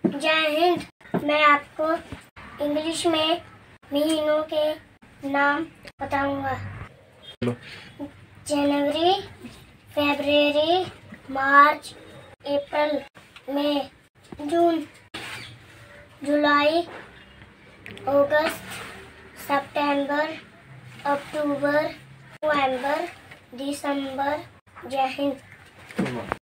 जय हिंद। मैं आपको इंग्लिश में महीनों के नाम बताऊंगा। जनवरी, फरवरी, मार्च, अप्रैल, मई, जून, जुलाई, अगस्त, सितंबर, अक्टूबर, नवंबर, दिसंबर। जय हिंद।